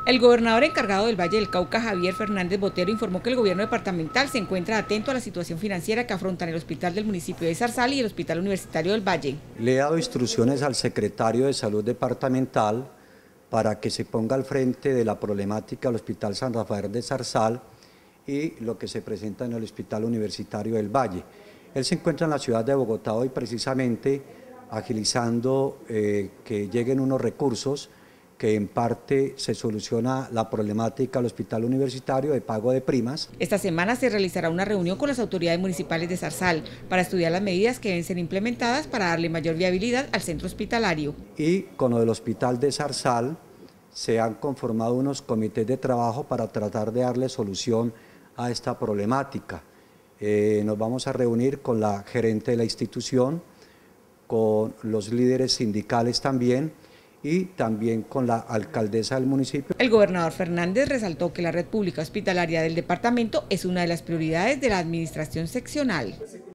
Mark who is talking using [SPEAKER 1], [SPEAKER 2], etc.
[SPEAKER 1] El gobernador encargado del Valle del Cauca, Javier Fernández Botero, informó que el gobierno departamental se encuentra atento a la situación financiera que afrontan el hospital del municipio de Zarzal y el Hospital Universitario del Valle.
[SPEAKER 2] Le he dado instrucciones al secretario de Salud departamental para que se ponga al frente de la problemática del Hospital San Rafael de Zarzal y lo que se presenta en el Hospital Universitario del Valle. Él se encuentra en la ciudad de Bogotá hoy precisamente agilizando que lleguen unos recursos que en parte se soluciona la problemática del hospital universitario de pago de primas.
[SPEAKER 1] Esta semana se realizará una reunión con las autoridades municipales de Zarzal para estudiar las medidas que deben ser implementadas para darle mayor viabilidad al centro hospitalario.
[SPEAKER 2] Y con lo del hospital de Zarzal se han conformado unos comités de trabajo para tratar de darle solución a esta problemática. Nos vamos a reunir con la gerente de la institución, con los líderes sindicales también, y también con la alcaldesa del municipio.
[SPEAKER 1] El gobernador Fernández resaltó que la red pública hospitalaria del departamento es una de las prioridades de la administración seccional.